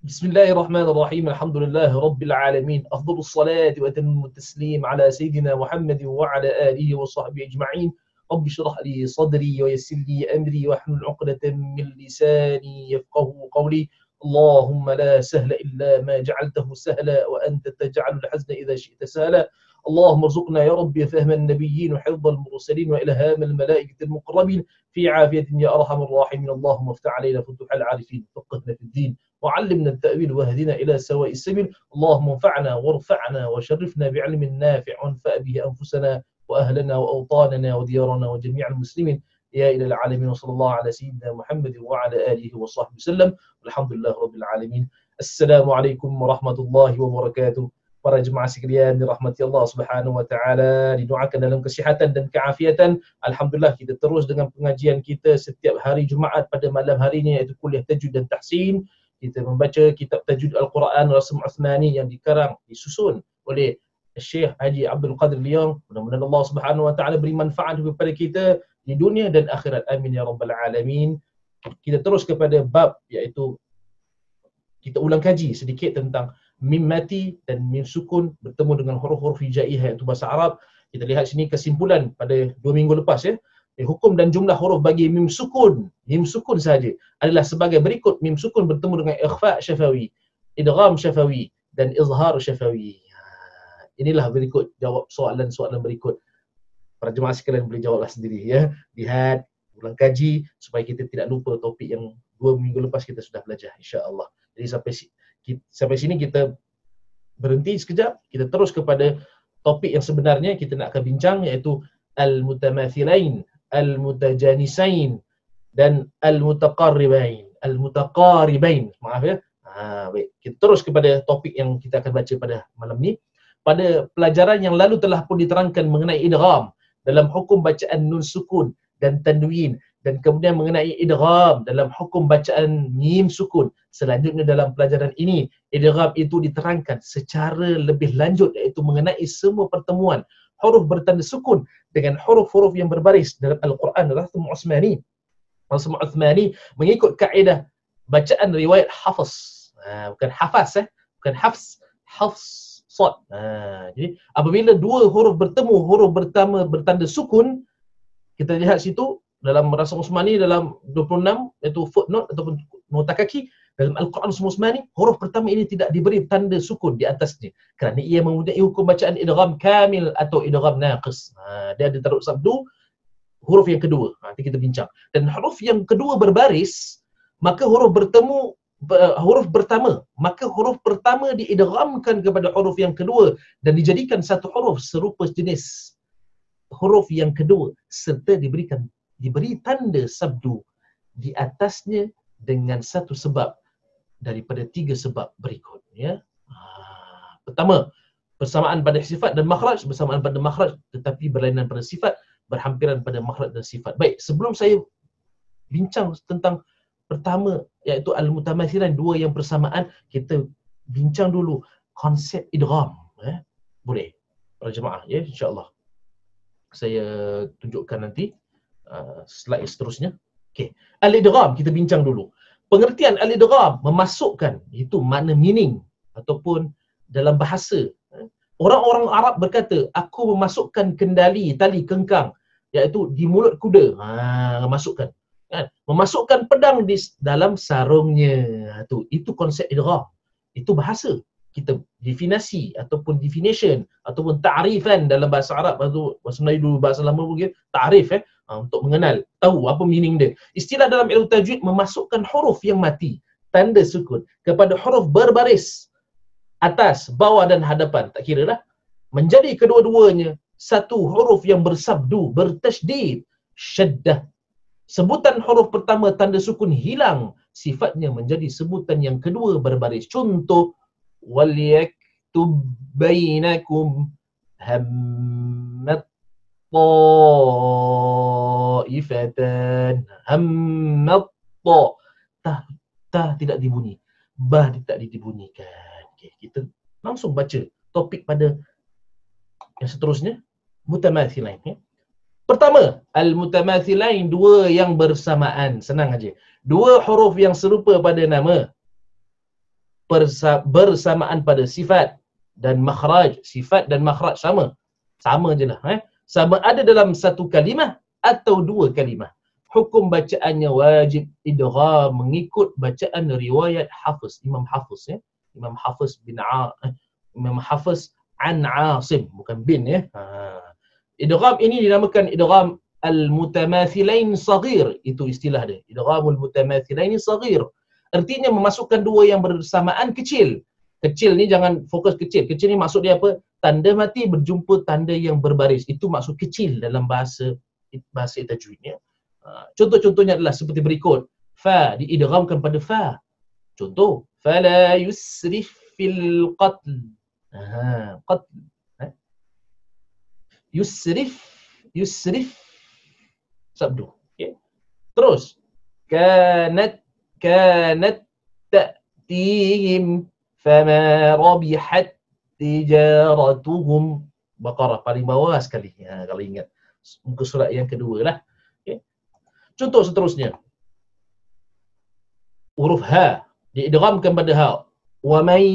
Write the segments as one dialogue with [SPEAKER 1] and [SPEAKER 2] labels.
[SPEAKER 1] بسم الله الرحمن الرحيم. الحمد لله رب العالمين، أفضل الصلاة وأتم التسليم على سيدنا محمد وعلى آله وصحبه أجمعين. رب اشرح لي صدري ويسر لي أمري واحلل عقدة من لساني يفقه قولي. اللهم لا سهل إلا ما جعلته سهلا وأنت تجعل الحزن إذا شئت سهلا. اللهم ارزقنا يا رب فهم النبيين وحفظ المرسلين وإلهام الملائكة المقربين في عافية يا أرحم الراحمين. اللهم افتح علينا فتوح العارفين، فقهنا في الدين وعلمنا التأويل واهدنا إلى سواء السبيل. اللهم انفعنا وارفعنا وشرفنا بعلم نافع وانفع به أنفسنا وأهلنا وأوطاننا وديارنا وجميع المسلمين يا إلى العالمين. وصلى الله على سيدنا محمد وعلى آله وصحبه وسلم والحمد لله رب العالمين. Assalamualaikum warahmatullahi wabarakatuh. Para jemaah sekalian dirahmati Allah Subhanahu wa taala, didoakan dalam kesihatan dan keafiatan. Alhamdulillah, kita terus dengan pengajian kita setiap hari Jumaat pada malam hari ini, iaitu kuliah tajwid dan tahsin. Kita membaca kitab tajwid Al-Quran Rasm Uthmani yang dikarang, disusun oleh Syekh Haji Abdul Qadir Liang. Mudah-mudahan Allah Subhanahu wa taala beri manfaat kepada kita di dunia dan akhirat. Amin ya rabbal alamin. Kita terus kepada bab, iaitu kita ulang kaji sedikit tentang mim mati dan mim sukun bertemu dengan huruf-huruf hijaiyah iaitu bahasa Arab. Kita lihat sini kesimpulan pada 2 minggu lepas ya. Hukum dan jumlah huruf bagi mim sukun sahaja adalah sebagai berikut. Mim sukun bertemu dengan ikhfa' syafawi, idgham syafawi dan izhar syafawi. Inilah berikut jawab soalan-soalan berikut. Para jemaah sekalian boleh jawablah sendiri ya. Lihat, ulang kaji supaya kita tidak lupa topik yang 2 minggu lepas kita sudah belajar insya-Allah. Jadi sampai sini kita berhenti sekejap, kita terus kepada topik yang sebenarnya kita nak akan bincang, iaitu al-mutamathilain, al-mutajanisain dan al-mutaqaribain. Maaf ya. Baik, kita terus kepada topik yang kita akan baca pada malam ni. Pada pelajaran yang lalu telah pun diterangkan mengenai idgham dalam hukum bacaan nun sukun dan tanwin, dan kemudian mengenai idgham dalam hukum bacaan mim sukun. Selanjutnya dalam pelajaran ini, idgham itu diterangkan secara lebih lanjut, iaitu mengenai semua pertemuan huruf bertanda sukun dengan huruf-huruf yang berbaris dalam Al-Quran Rasm Uthmani. Rasm Uthmani mengikut kaedah bacaan riwayat Hafs. Bukan Hafaz bukan Hafs, Hafs Sad. Jadi apabila dua huruf bertemu, huruf pertama bertanda sukun, kita lihat situ dalam Rasm Uthmani dalam 26, iaitu footnote ataupun nota kaki dalam Al-Quran Rasm Uthmani, huruf pertama ini tidak diberi tanda sukun di atasnya kerana ia mempunyai hukum bacaan idgham kamil atau idgham naqis. Dia ada taruh sabdu huruf yang kedua. Nanti kita bincang. Dan huruf yang kedua berbaris, maka huruf pertama diidghamkan kepada huruf yang kedua dan dijadikan satu huruf serupa jenis huruf yang kedua, serta diberi tanda sabdu di atasnya dengan satu sebab daripada 3 sebab berikut ya. Pertama, persamaan pada sifat dan makhraj, bersamaan pada makhraj tetapi berlainan pada sifat, berhampiran pada makhraj dan sifat. Baik, sebelum saya bincang tentang pertama iaitu al-mutamathilan, dua yang bersamaan, kita bincang dulu konsep idgham ya. Boleh para jemaah ya, insya-Allah. Saya tunjukkan nanti slide seterusnya. Okey, al-idgham kita bincang dulu. Pengertian al-idgham memasukkan, itu makna meaning ataupun dalam bahasa. Orang-orang Arab berkata, aku memasukkan kendali tali kengkang iaitu di mulut kuda. Masukkan. Kan? Memasukkan pedang di dalam sarungnya. Itu konsep idgham. Itu bahasa. Kita definasi ataupun definition ataupun ta'rifan dalam bahasa Arab, bahasa Melayu dulu, bahasa lama mungkin ta'rif untuk mengenal, tahu apa meaning dia. Istilah dalam ilmu tajwid memasukkan huruf yang mati tanda sukun kepada huruf berbaris atas, bawah dan hadapan, tak kira dah, menjadi kedua-duanya satu huruf yang bersabdu, bertasydid, syaddah. Sebutan huruf pertama tanda sukun hilang, sifatnya menjadi sebutan yang kedua berbaris. Contoh, وَلْيَكْتُبْ بَيْنَكُمْ هَمَّتْ طَائِفَةً. هَمَّتْ طَ. Ta tidak dibunyi, ba tidak dibunyikan. Okay, kita langsung baca topik pada yang seterusnya, mutamathilain ya. Pertama, al-mutamathilain, dua yang bersamaan. Senang aja. Dua huruf yang serupa pada nama. bersamaan pada sifat dan makhraj. Sifat dan makhraj sama je lah, sama ada dalam satu kalimah atau dua kalimah. Hukum bacaannya wajib idgham mengikut bacaan riwayat Hafiz, Imam Hafiz, Imam Hafiz Imam Hafiz an Asim, bukan bin, Idgham ini dinamakan idgham al-mutamathilain saghir, itu istilah dia, idghamul mutamathilain saghir. Artinya memasukkan dua yang bersamaan kecil. Kecil ni jangan fokus kecil. Kecil ni maksud dia apa? Tanda mati berjumpa tanda yang berbaris. Itu maksud kecil dalam bahasa tajwid, ya. Contoh-contohnya adalah seperti berikut. Fa diidghamkan pada fa. Contoh, fala yusrif fil qatl. Qatl. Yusrif sabdu. Okay. Terus kanat ta'tihim fama rabihat tijaratuhum. Baqarah paling bawah sekali, kalau ingat muka surat yang kedua lah. Okay. Contoh seterusnya, huruf ha diidghamkan pada ha. Wa man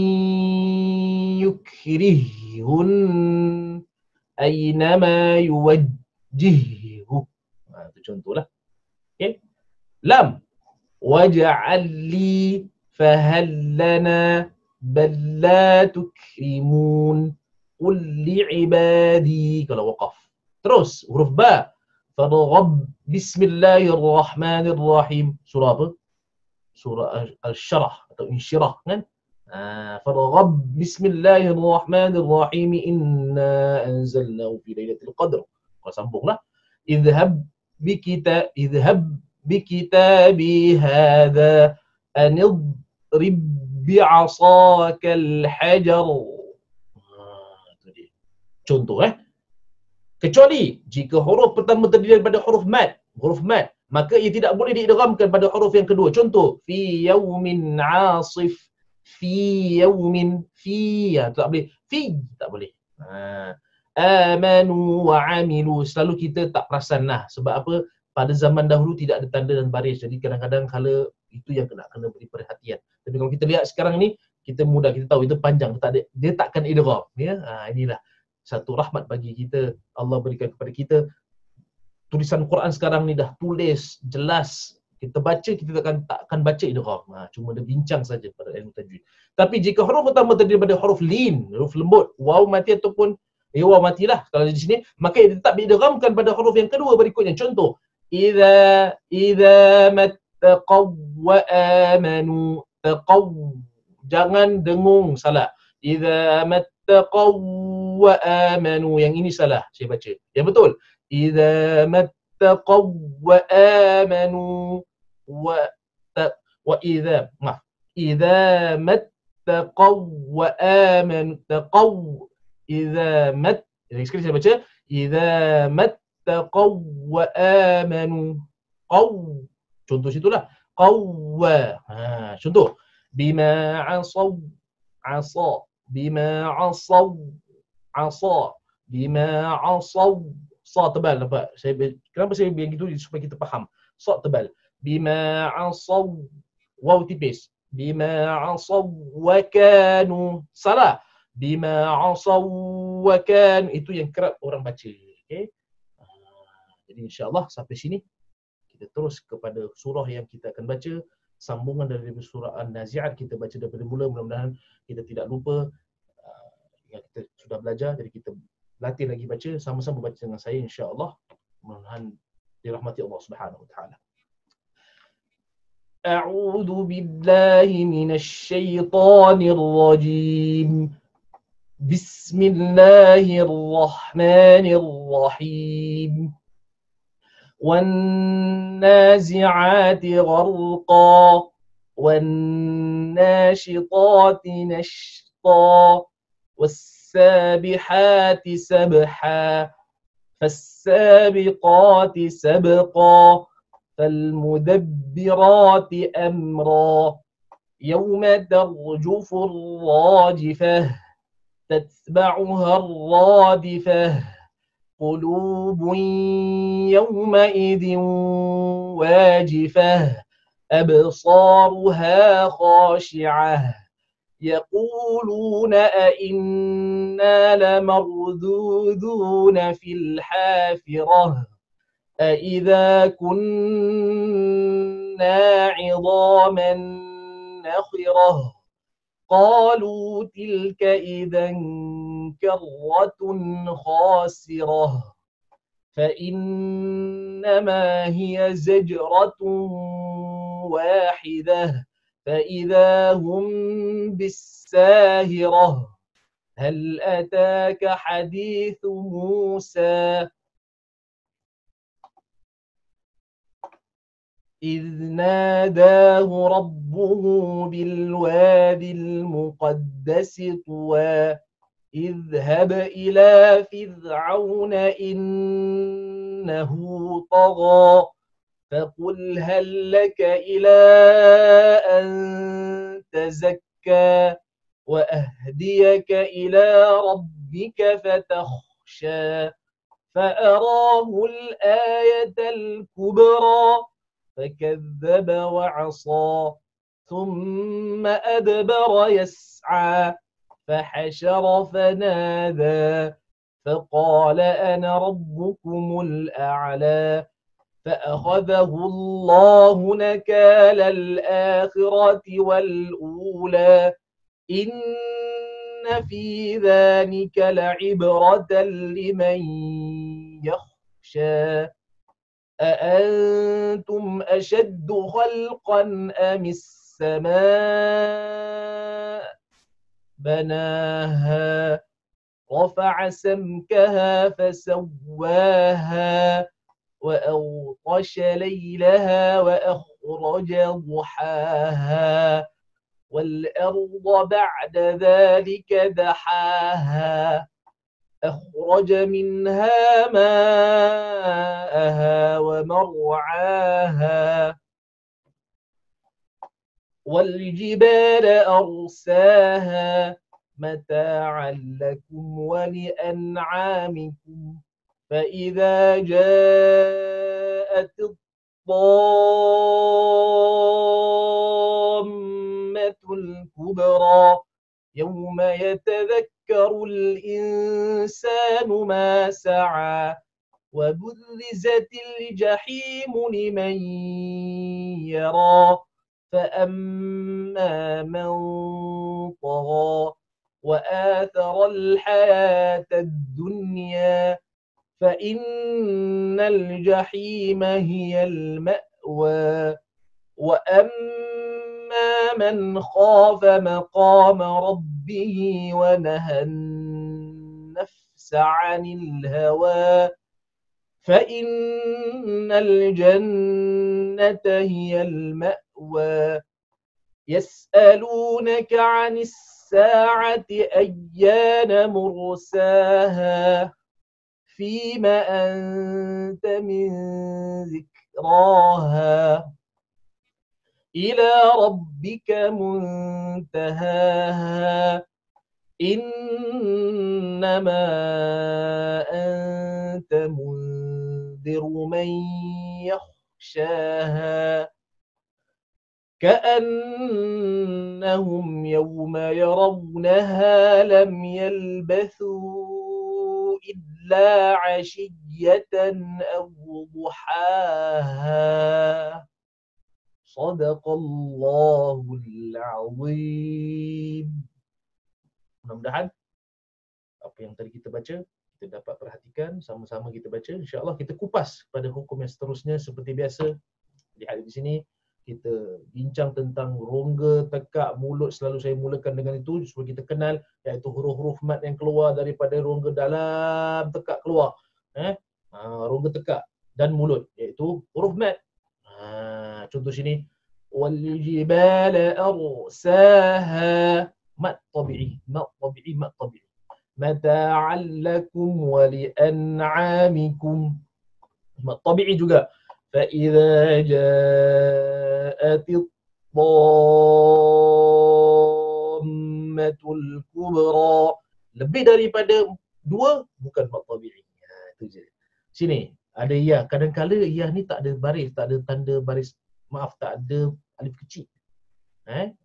[SPEAKER 1] yukrihun aynama yuwajjihhu. Itu contohlah. Okay. Lam waj'al li fahal lana bal la tukrimun qul li'ibadi, kalau waqaf. Terus huruf ba farghab bismillahirrahmanirrahim. Surah apa? Surah Al-Syarah atau Insyirah, kan? Farghab bismillahirrahmanirrahim inna anzalnahu fi lailatul qadr. Kalau sambunglah, idhhab bikitabi hadha anidrib bi'asakal hajar. Itu dia. Contoh, kecuali jika huruf pertama terdiri daripada huruf mad, maka ia tidak boleh diidghamkan pada huruf yang kedua. Contoh, fi yaumin asif, fi yaumin, fi, tak boleh, fi tak boleh. Amanu wa amilu, selalu kita tak perasan lah. Sebab apa? Pada zaman dahulu tidak ada tanda dan baris, jadi kadang-kadang kala itu yang kena beri perhatian. Tapi kalau kita lihat sekarang ni, kita mudah, kita tahu itu panjang, dia takkan idgham, ya. Inilah satu rahmat bagi kita, Allah berikan kepada kita. Tulisan Quran sekarang ni dah tulis jelas, kita baca, kita takkan baca idgham, cuma dia bincang saja pada ilmu tajwid. Tapi jika huruf utama terdiri daripada huruf lin, huruf lembut, waw mati ataupun waw matilah kalau di sini, maka ia tetap diidghamkan pada huruf yang kedua berikutnya. Contoh, idza mattaqaw wa amanu. Taqaw, jangan dengung, salah. Idza mattaqaw wa amanu, yang ini salah saya baca. Yang betul, idza mattaqaw wa amanu wa idza mattaqaw wa amanu taqaw idza mat. Sekali saya baca, idza mattaqaw wa amanu qaw. Contoh situlah, qawwa. Contoh, bima asaw, asa, bima asaw, asa, bima asaw. Sa tebal, nampak? Kenapa saya biar gitu? Supaya kita faham. Sa tebal. Bima asaw, waw tipis. Bima asaw wa kanu. Salah. Bima asaw wa kanu. Itu yang kerap orang baca. Okay? Jadi insyaAllah sampai sini kita terus kepada surah yang kita akan baca. Sambungan dari surah An-Nazi'at kita baca daripada mula. Mudah-mudahan kita tidak lupa yang kita sudah belajar. Jadi kita latih lagi baca, sama-sama baca dengan saya insya-Allah. Mudah-mudahan dirahmati Allah Subhanahu wa taala. A'udzu billahi minasy syaithanir rajim. Bismillahirrahmanirrahim. وَالنَّازِعَاتِ غَرْقًا وَالنَّاشِطَاتِ نَشْطًا وَالسَّابِحَاتِ سَبْحًا فَالسَّابِقَاتِ سَبْقًا فَالْمُدَبِّرَاتِ أَمْرًا يَوْمَ تَرْجُفُ الرَّاجِفَةُ تَتْبَعُهَا الرَّادِفَةُ قلوب يومئذ واجفة أبصارها خاشعة يقولون أئنا لمردودون في الحافرة أئذا كنا عظاما نخرة قالوا تلك إذا كرة خاسرة فإنما هي زجرة واحدة فإذا هم بالساهرة هل أتاك حديث موسى إذ ناداه ربه بالوادي المقدس طوى اذهب إلى فرعون إنه طغى فقل هل لك إلى أن تزكى وأهديك إلى ربك فتخشى فأراه الآية الكبرى فكذب وعصى ثم أدبر يسعى فحشر فنادى فقال أنا ربكم الأعلى فأخذه الله نكال الآخرة والأولى إن في ذلك لعبرة لمن يخشى أأنتم أشد خلقا أم السماء بناها رفع سمكها فسواها وأغطش ليلها وأخرج ضحاها والأرض بعد ذلك دحاها أخرج منها ماءها ومرعاها والجبال أرساها متاعا لكم ولأنعامكم فإذا جاءت الطامة الكبرى يوم يتذكر الإنسان ما سعى وبرزت الجحيم لمن يرى فأما من طغى وآثر الحياة الدنيا فإن الجحيم هي المأوى وأما من خاف مقام ربه ونهى النفس عن الهوى فإن الجنة هي المأوى يسألونك عن الساعة أيان مرساها فيم أنت من ذكراها إلى ربك منتهاها إنما أنت منذر من يخشاها كأنهم يوم يرونها لم يلبثوا إلا عشية أو ضحاها صدق الله العظيم. Mudah-mudahan apa yang tadi kita baca kita dapat perhatikan, sama-sama kita baca, insya-Allah kita kupas pada hukum yang seterusnya seperti biasa. Lihat di sini kita bincang tentang rongga, tekak, mulut, selalu saya mulakan dengan itu supaya kita kenal, iaitu huruf-huruf mat yang keluar daripada rongga dalam tekak keluar. Rongga tekak dan mulut, iaitu huruf mat. Contoh sini wal jibala arsaha, mat tabi'i, mat tabi'i, mat tabi'i. Mata'an lakum wa li'an'amikum, mat tabi'i juga. فإذا جاءت الطامة الكبرى, lebih daripada dua bukan mat tabi'i. Itu je. Sini ada ya, kadang-kala ya ni tak ada baris, tak ada tanda baris, maaf, tak ada alif kecil. Tapi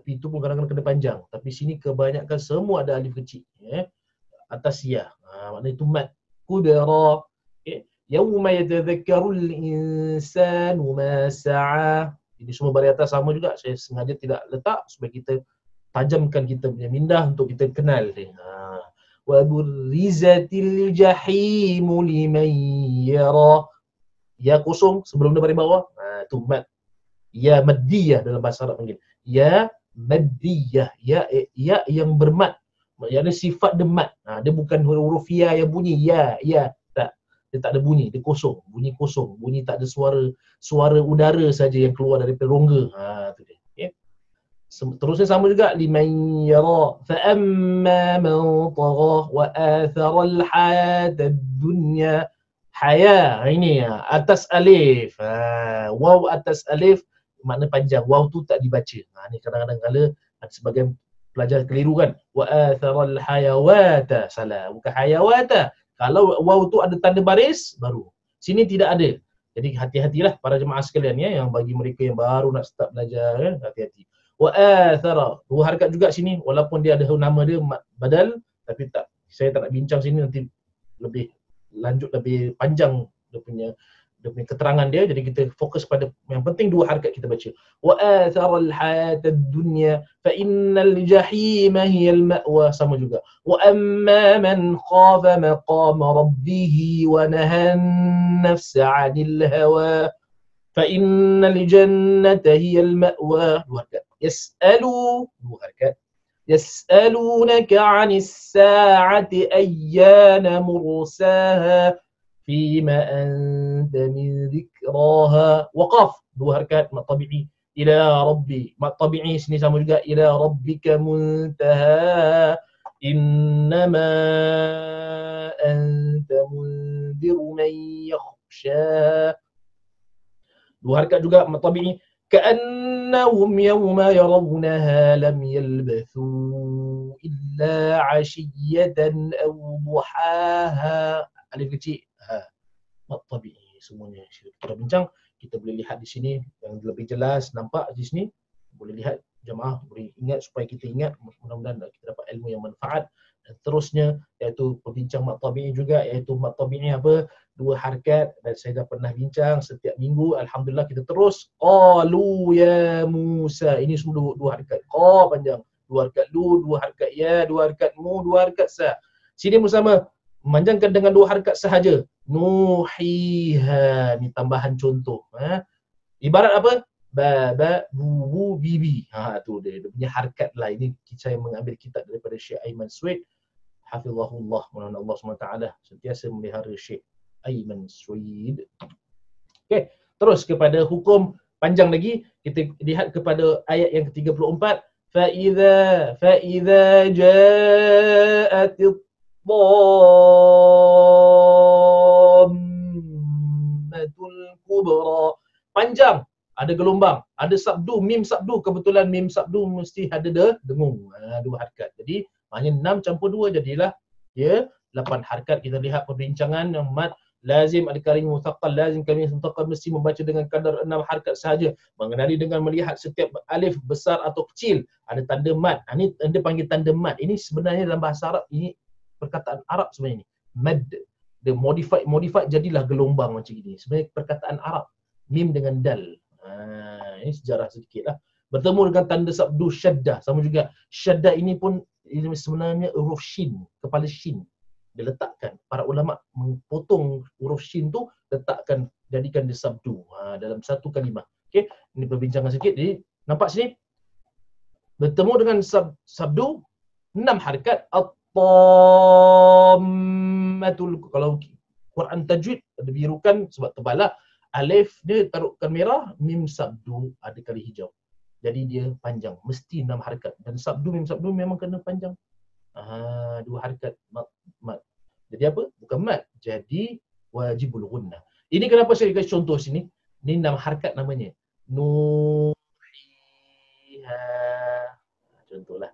[SPEAKER 1] Tapi itu pun kadang-kadang kena panjang. Tapi sini kebanyakan semua ada alif kecil. Atas ya. Maknanya itu mat. Kubra. Yawma yatadhakkarul insanu ma sa'a. Ini semua baris atas sama juga. Saya sengaja tidak letak supaya kita tajamkan kita punya mindah untuk kita kenal dia. Wa burrizatil jahimu liman yara. Ya kosong sebelum dia baris bawah. Itu mat. Ya maddiyah dalam bahasa Arab panggil. Ya maddiyah. Ya yang bermat. Yang sifat dia mat. Dia bukan huruf ya yang bunyi. Ya. Tak. Dia tak ada bunyi. Dia kosong. Bunyi kosong. Bunyi tak ada suara udara saja yang keluar daripada rongga. Tu dia. Okay. Terusnya sama juga. Liman yara. Fa'amma man tagha wa athara al-hayata dunya. Haya. Ini atas alif. Waw atas alif. Makna panjang. Waw tu tak dibaca. Ni kadang-kadang kala ada sebagian pelajar keliru kan. Wa atharal hayawata. Salah. Bukan hayawata. Kalau waw tu ada tanda baris, baru. Sini tidak ada. Jadi hati-hatilah para jemaah sekalian ya, yang bagi mereka yang baru nak start belajar ya, hati-hati. Wa athara. Dua harakat juga sini walaupun dia ada nama dia badal, tapi tak, saya tak nak bincang sini, nanti lebih lanjut, lebih panjang dia punya keterangan dia. Jadi kita fokus pada yang penting dua harakat kita baca. Wa atharal hayatad dunya fa innal jahima hiyal ma'wa. Sama juga. Wa amma man khafa maqama rabbih wa nahan nafsa 'anil hawa fa innal jannata hiyal ma'wa. Dua harakat. Dua harakat. Yas'alunaka 'anis sa'ati ayyana mursaha فيما أنت من ذكراها. وقف dua harakat mat tabi'i. Ila rabbi. Mat tabi'i sini sama juga. Ila rabbika muntaha. Innama anta mundiru man yakhsha. Dua harakat juga mat tabi'i. كأنهم يوم يرونها لم يلبثوا إلا عشية أو ضحاها. Alif kecil. Mat tabi'i semuanya. Kita bincang, kita boleh lihat di sini yang lebih jelas, nampak di sini. Boleh lihat jemaah, boleh ingat supaya kita ingat, mudah-mudahan kita dapat ilmu yang manfaat. Dan terusnya iaitu perbincang mat tabi'i juga, iaitu mat tabi'i apa? Dua harakat, dan saya dah pernah bincang setiap minggu. Alhamdulillah kita terus. Qalu ya Musa. Ini semua dua harakat. Qa panjang. Dua harakat lu, dua harakat ya, dua harakat mu, dua harakat sa. Sini bersama memanjangkan dengan dua harakat sahaja. Nuhiha. Ni tambahan contoh. Ibarat apa? Baba, bubu, bibi. Tu dia. Dia punya harakat lah. Ini saya mengambil kitab daripada Syekh Aiman Suwaid. Hafizahullah. Mudah-mudahan Allah SWT sentiasa melihara Syekh Aiman Suwaid. Okey. Terus kepada hukum panjang lagi. Kita lihat kepada ayat yang ke-34. Fa'idha ja'atit dhammatul kubra. Panjang, ada gelombang, ada sabdu, mim sabdu. Kebetulan mim sabdu mesti ada dengung. Dua harakat. Jadi maknanya 6 campur 2 jadilah ya 8 harakat. Kita lihat perbincangan yang mat lazim, ada kalim muthaqqal, lazim kalim muthaqqal mesti membaca dengan kadar 6 harakat sahaja. Mengenali dengan melihat setiap alif besar atau kecil ada tanda mat. Ini dia panggil tanda mat. Ini sebenarnya dalam bahasa Arab, ini perkataan Arab sebenarnya ni. Mad. Dia modified jadilah gelombang macam ini. Sebenarnya perkataan Arab. Mim dengan dal. Ini sejarah sedikit lah. Bertemu dengan tanda sabdu syaddah. Sama juga. Syaddah ini pun sebenarnya huruf shin. Kepala shin. Dia letakkan. Para ulama memotong huruf shin tu, letakkan, jadikan dia sabdu. Dalam satu kalimah. Okay. Ini perbincangan sikit. Jadi nampak sini. Bertemu dengan sabdu 6 harakat. At-tammatul. Kalau Quran tajwid ada birukan sebab tebal lah. Alif dia taruhkan merah, mim sabdu ada kali hijau. Jadi dia panjang, mesti 6 harakat. Dan sabdu, mim sabdu memang kena panjang. 2 harakat mat. Jadi apa? Bukan mat. Jadi wajibul gunnah. Ini kenapa saya kasih contoh sini? Ini 6 harakat namanya. Nuhiha. Contohlah.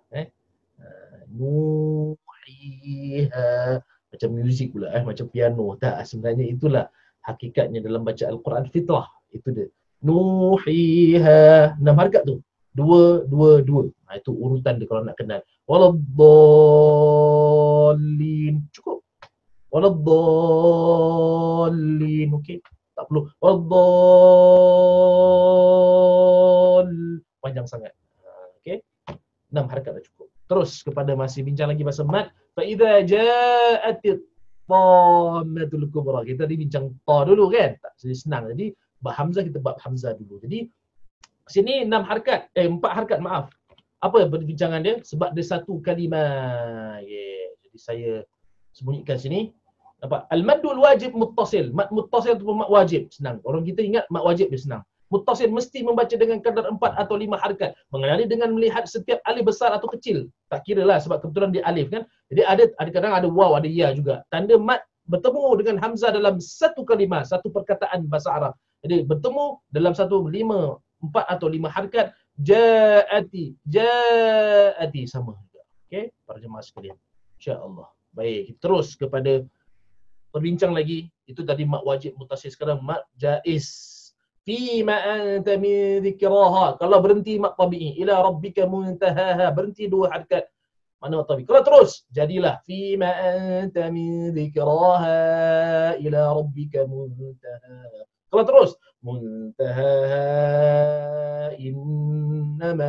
[SPEAKER 1] Nuhiha. Macam muzik pula. Macam piano. Tak, sebenarnya itulah hakikatnya dalam baca Al-Quran fitrah. Itu dia. Nuhiha. 6 harakat tu. dua, dua, dua. Itu urutan dia kalau nak kenal. Waladdallin. Cukup. Waladdallin. Okey. Tak perlu. Waladdall. Panjang sangat. Okey. 6 harakat dah cukup. Terus kepada masih bincang lagi pasal mat. Fa idza ja'atit tammatul kubra. Kita tadi bincang ta dulu kan? Tak senang. Jadi bab hamzah kita bab hamzah dulu. Jadi sini 4 harakat maaf. Apa perbincangan dia? Sebab dia satu kalimah. Jadi saya sembunyikan sini. Nampak? Al-maddul wajib muttasil. Mad muttasil tu mad wajib. Senang. Orang kita ingat mad wajib dia senang. Muttasil mesti membaca dengan kadar 4 atau 5 harakat. Mengenali dengan melihat setiap alif besar atau kecil. Tak kira lah sebab kebetulan dia alif kan. Jadi ada kadang ada waw, ada ya juga. Tanda mad bertemu dengan hamzah dalam satu kalimah, satu perkataan bahasa Arab. Jadi bertemu dalam 4 atau 5 harakat. Ja'ati sama juga. Okey, para jemaah sekalian. Insya-Allah. Baik, terus kepada berbincang lagi. Itu tadi mak wajib muttasil, sekarang mak jaiz. Fi ma anta min dhikraha. Kalau berhenti mak tabi'i, ila rabbika muntahaha, berhenti 2 harakat. Mana mak tabi'i. Kalau terus jadilah fi ma anta min dhikraha ila rabbika muntahaha. Kalau terus muntahaha innama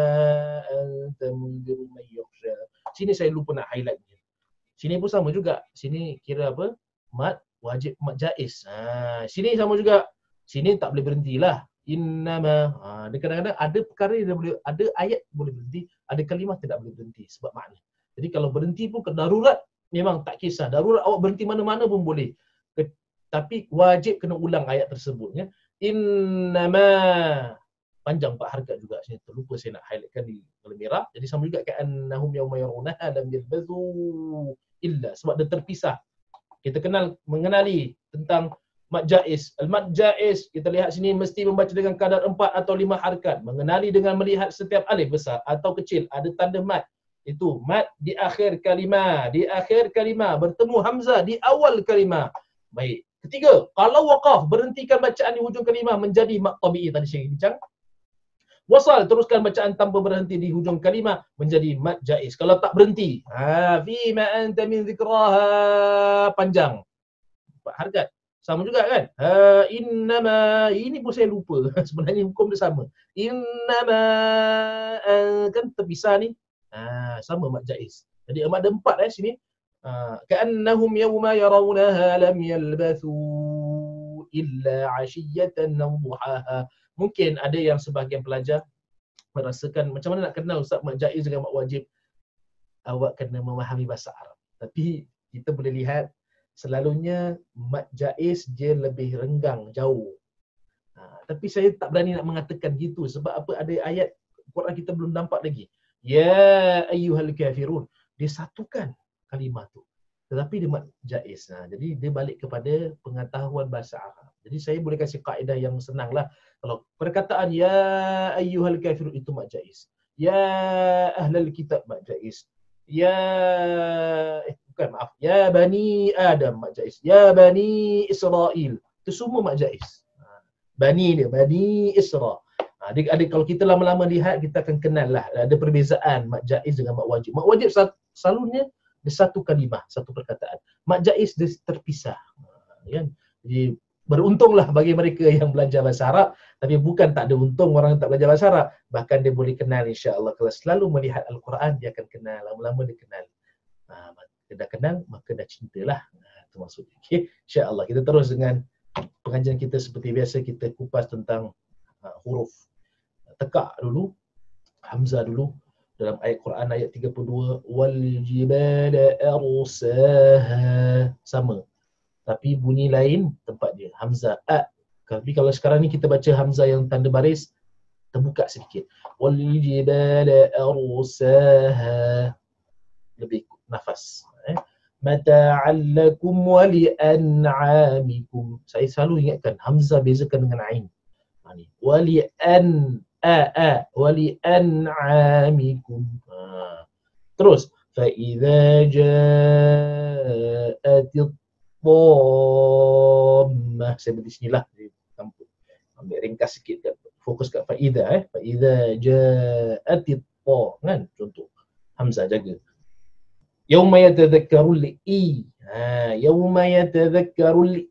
[SPEAKER 1] anta munziru man yakhsha. Sini saya lupa nak highlight ni. Sini pun sama juga. Sini kira apa? Mat wajib, mat jaiz. Sini sama juga. Sini tak boleh berhentilah. Innama. Dia kadang-kadang ada perkara dia boleh, ada ayat boleh berhenti, ada kalimah tidak boleh berhenti sebab makna. Jadi kalau berhenti pun darurat memang tak kisah. Darurat awak berhenti mana-mana pun boleh. Tapi wajib kena ulang ayat tersebutnya. Innama. Panjang 4 harakat juga. Sini terlupa saya nak highlightkan di warna merah. Jadi sama juga ka'annahum yawma yarawnaha lam yalbathu illa. Sebab dia terpisah. Kita mengenali tentang mad jaiz. Al-mad jaiz, kita lihat sini mesti membaca dengan kadar 4 atau 5 harakat. Mengenali dengan melihat setiap alif besar atau kecil. Ada tanda mad. Itu mad di akhir kalimah. Di akhir kalimah. Bertemu hamzah di awal kalimah. Baik. Ketiga, kalau waqaf, berhentikan bacaan di hujung kalimah menjadi mad tabi'i. Tadi saya bincang. Wasal, teruskan bacaan tanpa berhenti di hujung kalimah menjadi mad jaiz. Kalau tak berhenti, fi ma anta min dhikraha, panjang. 4 harakat. Sama juga kan? Innama, ini pun saya lupa. Sebenarnya hukum dia sama. Innama, kan terpisah ni. Sama mad jaiz. Jadi mad ada 4 sini. Ka'annahum yawma yarawnaha lam yalbathu illa 'ashiyatan aw duhaha. Mungkin ada yang sebahagian pelajar merasakan macam mana nak kenal Ustaz mat jaiz dengan mat wajib. Awak kena memahami bahasa Arab. Tapi kita boleh lihat selalunya mat jaiz dia lebih renggang, jauh. Tapi saya tak berani nak mengatakan gitu sebab apa, ada ayat Quran kita belum nampak lagi. Ya ayyuhal kafirun. Dia satukan kalimah tu. Tetapi dia mat jaiz. Jadi dia balik kepada pengetahuan bahasa Arab. Jadi saya boleh kasih kaedah yang senang lah. Kalau perkataan ya ayyuhal kafirun itu mat jaiz. Ya ahlal kitab mat jaiz. Ya Ya bani Adam mat jaiz. Ya bani Israel. Itu semua mat jaiz. Bani dia, bani Isra. Ada kalau kita lama-lama lihat kita akan kenal lah ada perbezaan mat jaiz dengan mat wajib. Mat wajib selalunya dia satu kalimah, satu perkataan. Mat jaiz dia terpisah. Kan? Jadi beruntunglah bagi mereka yang belajar bahasa Arab, tapi bukan tak ada untung orang yang tak belajar bahasa Arab. Bahkan dia boleh kenal insya-Allah. Kalau selalu melihat Al-Quran dia akan kenal, lama-lama dia kenal. Dia dah kenal maka dah cintalah. Itu maksudnya. Okey, insya-Allah kita terus dengan pengajian kita seperti biasa. Kita kupas tentang huruf. Tekak dulu, hamzah dulu. Dalam ayat Quran ayat 32, wal jibala arsaha, sama. Tapi bunyi lain tempat dia, hamzah a. Tapi kalau sekarang ni kita baca hamzah yang tanda baris terbuka sedikit. Wal jibala arsaha, lebih nafas. Mata'an lakum wa li'an'amikum. Saya selalu ingatkan hamzah bezakan dengan ain. Wa wali'an'amikum. Terus فَإِذَا جَاءَتِ الطَّامَّةُ. Saya berhenti sinilah. Ambil ringkas sikit, fokus fokus kat faida faida ja'atit ta kan, contoh hamzah jaga. Yauma yatadhakkarul i. Yauma yatadhakkarul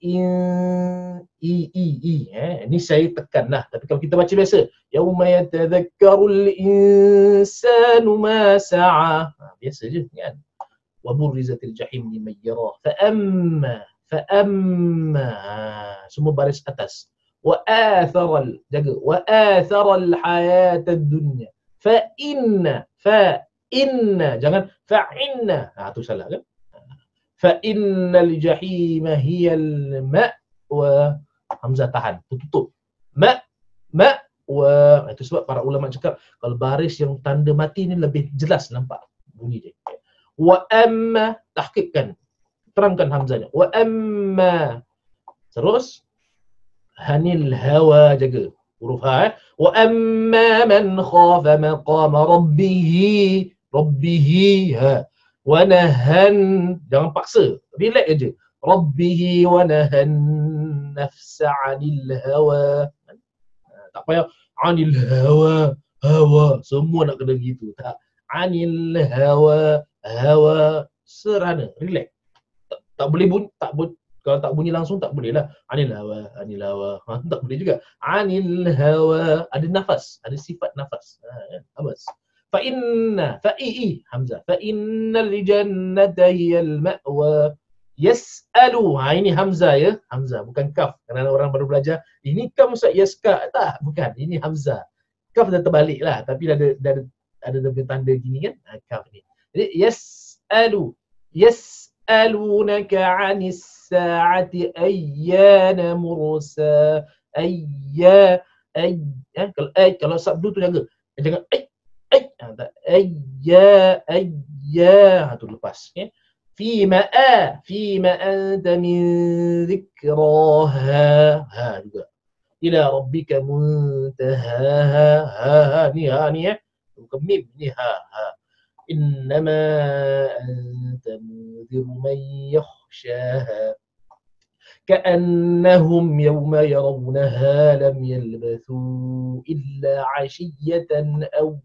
[SPEAKER 1] ni saya tekan lah. Tapi kalau kita baca biasa, yauma yatadhakkarul insanu ma sa'a. Biasa je kan. Wa burrizatil jahim liman yara. Fa amma. Semua baris atas. Wa atharal, jaga. Wa atharal hayatad dunya. Fa inna. Jangan fa'inna. Tu salah kan? Fa innal jahima hiyal ma'wa. Hamzah tahan, tutup. Ma wa. Itu sebab para ulama cakap kalau baris yang tanda mati ni lebih jelas nampak bunyi dia. Wa amma, tahqiqkan. Terangkan hamzahnya. Wa amma. Terus hanil hawa, jaga huruf ha. Wa amma man khafa maqama rabbih ha. Wa nahan, jangan paksa, relax aja. Rabbih wa nahan nafsa 'anil hawa. Tak payah 'anil hawa semua nak kena gitu. Tak, 'anil hawa serana, relax. Tak boleh bunyi, kalau tak bunyi langsung tak boleh lah. Anil hawa. Tak boleh juga. Anil hawa. Ada nafas, ada sifat nafas. Abas. Fa inna, hamzah. Fa innal jannata hiyal ma'wa. Yas'alu. Ini hamzah ya. Hamzah bukan kaf. Kerana orang baru belajar, ini kaf Ustaz yaska. Tak, bukan. Ini hamzah. Kaf dah terbalik lah. Tapi ada tanda gini kan. Kaf ni. Jadi yas'alu. Yas'alunaka 'anis sa'ati ayyana mursa. Kalau sabdu tu jaga. Jangan ayya. Tu lepas. Fima anta min dhikraha. Juga. Ila rabbika muntahaha. Ni bukan mim ni ha. Innama anta mudhiru man yakhshaha. كأنهم يوم يرونها لم يلبثوا إلا عشية أو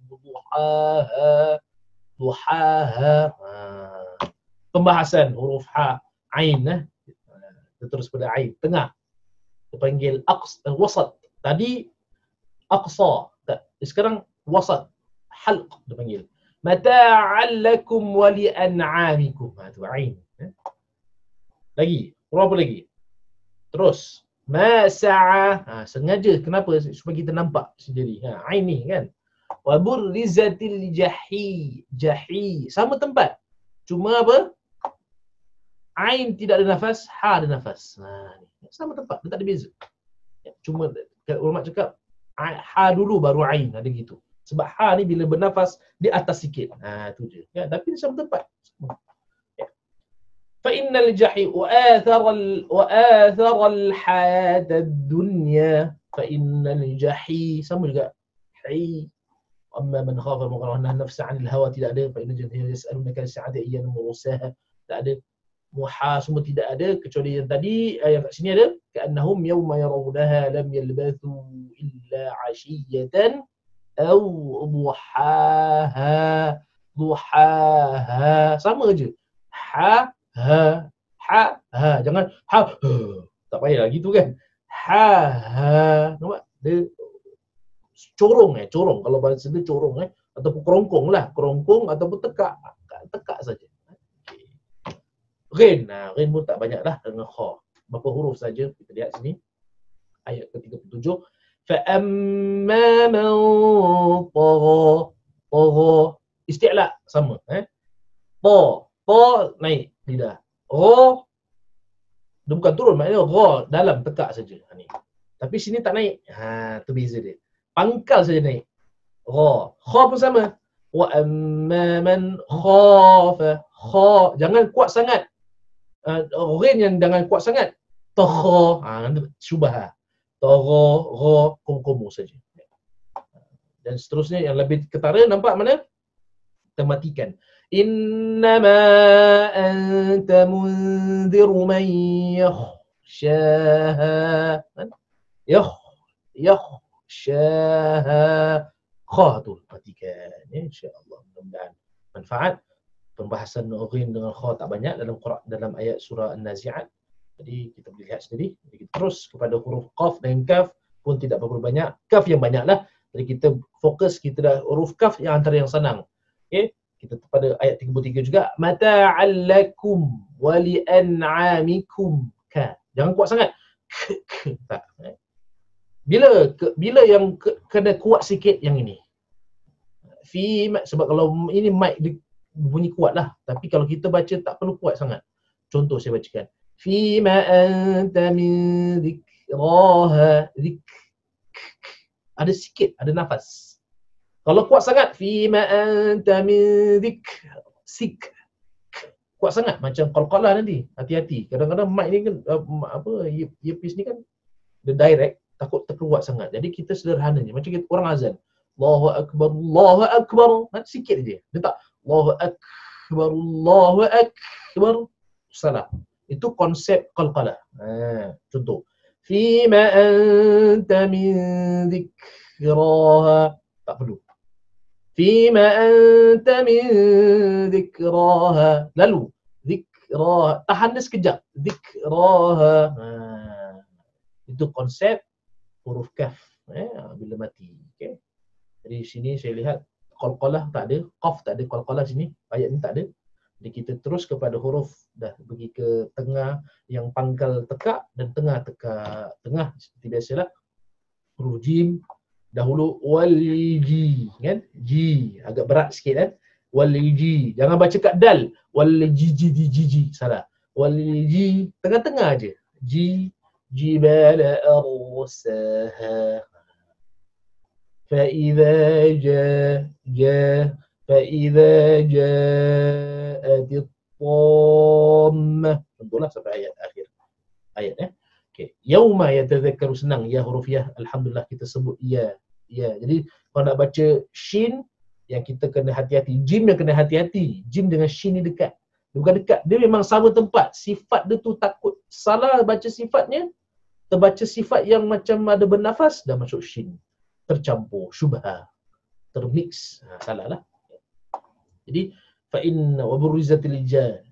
[SPEAKER 1] ضحاها. Pembahasan huruf ha, ain terus pada ain tengah, dipanggil wasat. Tadi aqsa, sekarang wasat, halq dipanggil. Mata'an lakum wa li an'amikum. Tu ain. Lagi, huruf apa lagi? Terus ma sa'a. Sengaja kenapa? Supaya kita nampak sendiri. Ain ni kan. Wa burrizatil jahi. Sama tempat. Cuma apa? Ain tidak ada nafas, ha ada nafas. Sama tempat, dia tak ada beza. Cuma ulama cakap ha dulu baru ain, ada gitu. Sebab ha ni bila bernafas di atas sikit. Tu je. Ya, tapi dia sama tempat. فإن الجحيم وآثر الحياة الدنيا فإن الجحيم sama juga حي أما من خاف مقام النفس عن الهوى tidak ada فإن الجحيم يسألونك عن الساعة أيان مرساها tak ada muha semua tidak ada kecuali yang tadi yang kat sini ada كأنهم يوم يرونها لم يلبثوا إلا عشية أو ضحاها sama je ha jangan tak payah gitu kan. Nampak dia corong kalau bahasa dia corong ataupun kerongkong ataupun tekak saja. Ghain pun tak banyak lah dengan kha. Berapa huruf saja kita lihat sini. Ayat ke-37. Fa amma man tagha. Isti'la sama ta naik lidah. Ra dia bukan turun, maknanya ra dalam tekak saja ni. Tapi sini tak naik. Tu beza dia. Pangkal saja naik. Ra. Kha pun sama. Wa amma man khafa. Kha jangan kuat sangat. Ghain yang jangan kuat sangat. Takha. Syubha. Tagha, ra, kum saja. Dan seterusnya yang lebih ketara nampak mana? Tematikan. Innama anta munziru man yakhshaha. yakhshaha. Kha tu perhatikan ya, insya-Allah mudah-mudahan manfaat. Pembahasan ghin dengan kha tak banyak dalam Quran, dalam ayat surah An-Nazi'at. Jadi kita boleh lihat sendiri. Jadi kita terus kepada huruf qaf dan kaf pun tidak berapa banyak. Kaf yang banyaklah. Jadi kita fokus, kita dah huruf kaf yang antara yang senang. Okey. Kita pada ayat 33 juga, mata'al lakum wa li'an'amikum. Ka. Jangan kuat sangat. Tak. Bila yang kena kuat sikit yang ini. Fi, sebab kalau ini mic bunyi kuat lah. Tapi kalau kita baca tak perlu kuat sangat. Contoh saya bacakan. Fima anta min dhikraha. Ada sikit, ada nafas. Kalau kuat sangat, fima anta min sik. Kuat sangat macam qalqalah nanti. Hati-hati. Kadang-kadang mic ni kan earpiece ni kan dia direct, takut terkeluar sangat. Jadi kita sederhananya macam kita orang azan. Allahu akbar, Allahu akbar. Nanti sikit dia. Dia tak Allahu akbar, Allahu akbar. Salah. Itu konsep qalqalah. Contoh. Fima anta min dhikraha. Tak perlu. Fima anta min dhikraha. Lalu dhikraha. Tahan dia sekejap. Dhikraha. Itu konsep huruf kaf. Bila mati. Okay. Jadi sini saya lihat qalqalah tak ada, qaf tak ada qalqalah sini, ayat ni tak ada. Jadi kita terus kepada huruf, dah pergi ke tengah yang pangkal tekak dan tengah tekak. Tengah seperti biasalah. Huruf jim dahulu wal ji kan? Ji agak berat sikit kan? Wal ji. Jangan baca kat dal. Wal ji. Salah. Wal ji tengah-tengah aje. Ji jibala arsaha. فإذا جاءت الطامة. Contohlah sampai ayat akhir. Ayat Okey. Yauma yatadzakkaru, senang ya, huruf ya. Alhamdulillah kita sebut ya. Ya. Jadi kalau nak baca shin yang kita kena hati-hati, jim yang kena hati-hati. Jim dengan shin ni dekat. Bukan dekat, dia memang sama tempat. Sifat dia tu takut salah baca sifatnya, terbaca sifat yang macam ada bernafas, dah masuk shin. Tercampur, syubha, termix, salah lah. Jadi fa inna waburrizatil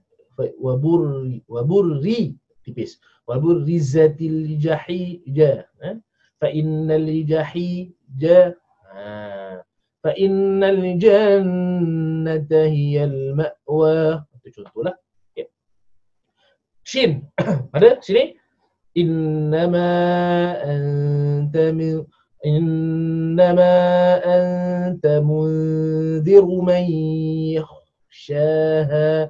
[SPEAKER 1] waburri tipis, waburrizatil jahija, fa innal jahija, fa innal jannata hiyal ma'wa. Itu contohlah. Okay. Shin ada sini, innama anta min إنما أنت منذر من يخشاها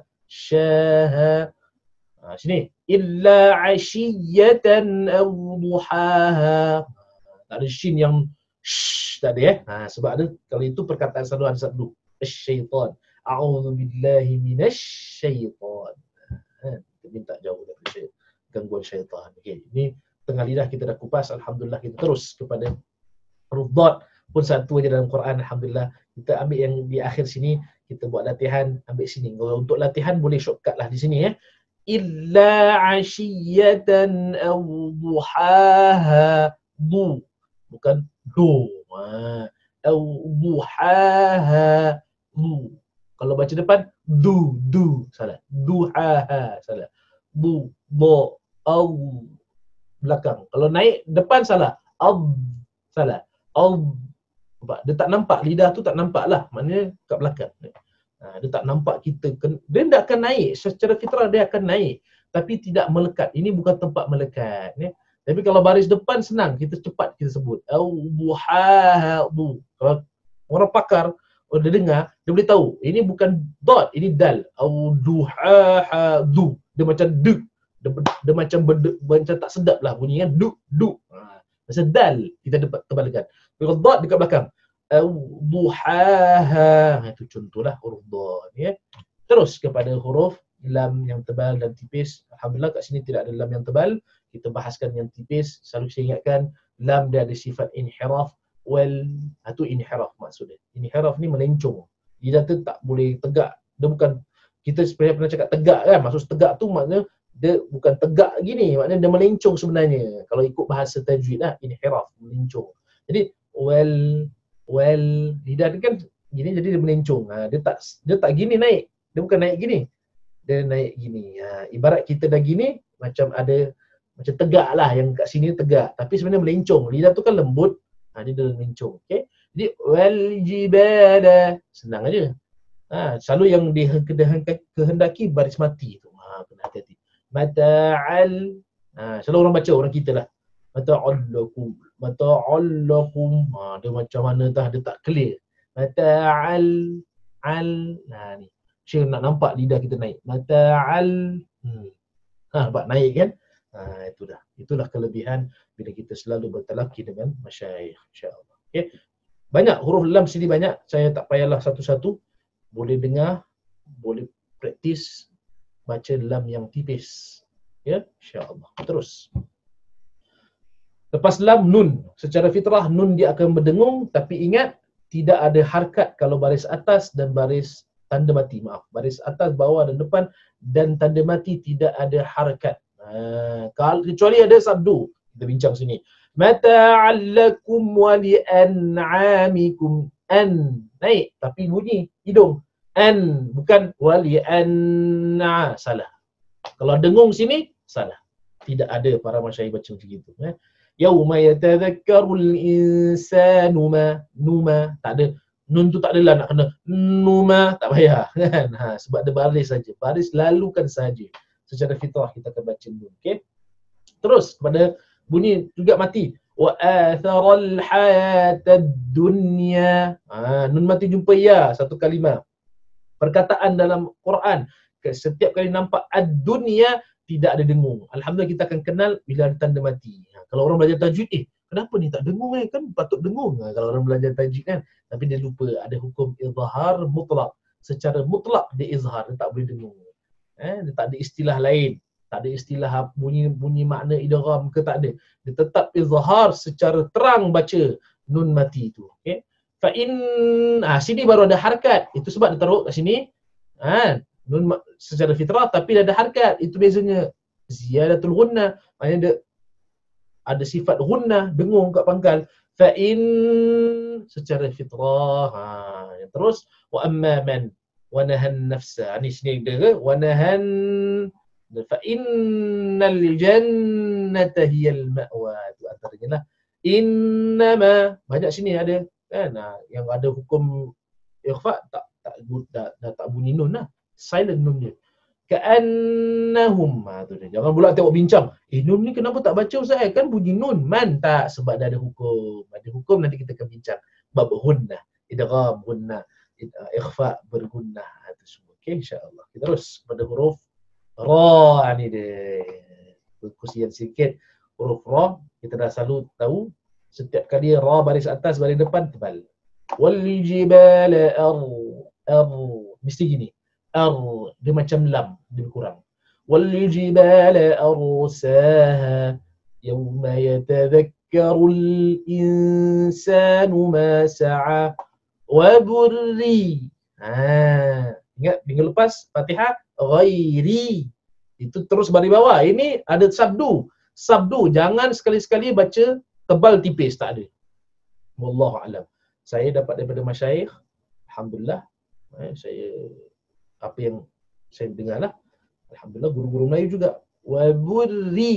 [SPEAKER 1] sini إلا عشية أو ضحاها. Tak ada shin yang tak ada sebab ada, kalau itu perkataan satu ada satu syaitan. A'udzu billahi minasy syaitan. Kita minta jauh daripada gangguan syaitan. Okey, ini tengah lidah kita dah kupas. Alhamdulillah kita terus kepada huruf dad pun satu aja dalam Quran. Alhamdulillah kita ambil yang di akhir sini, kita buat latihan, ambil sini. Kalau untuk latihan boleh shortcut lah di sini ya. Illa ashiyatan aw duhaha. Du bukan do. Aw duhaha. Du. Kalau baca depan du salah. Duhaha salah. Du do aw belakang. Kalau naik depan salah. Salah. Dia tak nampak, lidah tu tak nampak lah, maknanya kat belakang. Dia tak nampak kita, dia tak akan naik, secara fitrah dia akan naik, tapi tidak melekat. Ini bukan tempat melekat. Tapi kalau baris depan senang, kita cepat kita sebut. Au-buha-du. Kalau orang pakar, dia dengar, dia boleh tahu, ini bukan dot, ini dal. Au-duha-du. Dia macam du. Dia macam tak sedap lah bunyi kan. Du. Masa dal kita dapat tebalkan. Kalau dad dekat belakang. Duhaha. Itu contohlah huruf dad ya. Terus kepada huruf lam yang tebal dan tipis. Alhamdulillah kat sini tidak ada lam yang tebal. Kita bahaskan yang tipis. Selalu saya ingatkan lam dia ada sifat inhiraf itu inhiraf maksudnya. Inhiraf ni melencong. Lidah tu tak boleh tegak. Dia bukan, kita pernah cakap tegak kan. Maksud tegak tu maknanya dia bukan tegak gini, maknanya dia melencong sebenarnya. Kalau ikut bahasa tajwid lah, inhiraf, melencong. Jadi lidah dia kan gini, jadi dia melencong. Dia tak gini naik. Dia bukan naik gini. Dia naik gini. Ibarat kita dah gini, macam ada macam tegak lah, yang kat sini tegak, tapi sebenarnya melencong. Lidah tu kan lembut, dia dah melencong. Okay? Jadi wal jibala, senang aja. Selalu yang kehendaki baris mati tu. Kena hati-hati. Mata'al, selalu orang baca, orang kita lah. Mata'allakum. Dia macam mana dah, dia tak clear. Mata'al, ni. Syekh nak nampak lidah kita naik. Mata'al, nampak naik kan? Itulah kelebihan bila kita selalu bertalaqi dengan masyayikh, insya-Allah. Okey. Banyak huruf lam sini banyak, saya tak payahlah satu-satu. Boleh dengar, boleh praktis baca lam yang tipis. Ya, insya-Allah. Terus. Lepas lam, nun. Secara fitrah nun dia akan berdengung, tapi ingat tidak ada harkat kalau baris atas dan baris tanda mati. Baris atas, bawah dan depan dan tanda mati tidak ada harkat. Kecuali ada sabdu. Kita bincang sini. Mata'allakum wa li'an'amikum. An naik tapi bunyi hidung. An bukan wa li'an'a. Salah. Kalau dengung sini salah. Tidak ada para masyayikh baca macam itu. Yauma yatadhakkarul insanu ma. Numa tak ada. Nun tu tak adalah nak kena numa, tak payah kan. Sebab ada baris saja. Baris lalukan saja. Secara fitrah kita akan baca nun. Okey. Terus kepada bunyi juga mati. Wa atharal hayatad dunya. Nun mati jumpa ya, satu kalimah. Perkataan dalam Quran, setiap kali nampak ad-dunya tidak ada dengung. Alhamdulillah kita akan kenal bila ada tanda mati. Kalau orang belajar tajwid, kenapa ni tak dengung kan patut dengung. Kalau orang belajar tajwid kan, tapi dia lupa ada hukum izhar mutlak. Secara mutlak dia izhar, dia tak boleh dengung. Dia tak ada istilah lain. Tak ada istilah bunyi makna idgham ke, tak ada. Dia tetap izhar secara terang baca nun mati itu. Okey. Fa in sini baru ada harkat. Itu sebab dia taruh kat sini. Nun secara fitrah tapi dia ada harkat. Itu bezanya. Ziyadatul gunnah. Maknanya dia ada sifat gunnah, dengung kat pangkal. Fa in secara fitrah. Terus wa amma man wa nahan nafsa. Ni sini dia wa nahan fa innal jannata hiyal ma'wa. Itu antaranya lah. Innama, banyak sini ada kan, yang ada hukum ikhfa tak bunyi nun lah. Silent nun dia. Ka'annahum. Tu dia. Jangan pula tengok bincang. Nun ni kenapa tak baca Ustaz? Kan bunyi nun. Man tak, sebab dah ada hukum. Ada hukum nanti kita akan bincang. Bab gunnah, idgham gunnah, ikhfa bergunnah. Itu semua. Okey, insya-Allah. Kita terus pada huruf ra. Ni dia. Khususian sikit. Huruf ra kita dah selalu tahu, setiap kali ra baris atas baris depan tebal. Wal jibala mesti gini. Dia macam lam, dia kurang. Wal jibala arsaha yawma yatadhakkarul insanu ma sa'a wa burri. Ingat minggu lepas Fatihah ghairi. Itu terus baris bawah. Ini ada sabdu. Sabdu, jangan sekali-sekali baca tebal tipis, tak ada. Wallahu alam. Saya dapat daripada masyayikh, alhamdulillah, saya apa yang saya dengarlah, alhamdulillah guru-guru Melayu juga. Waburri,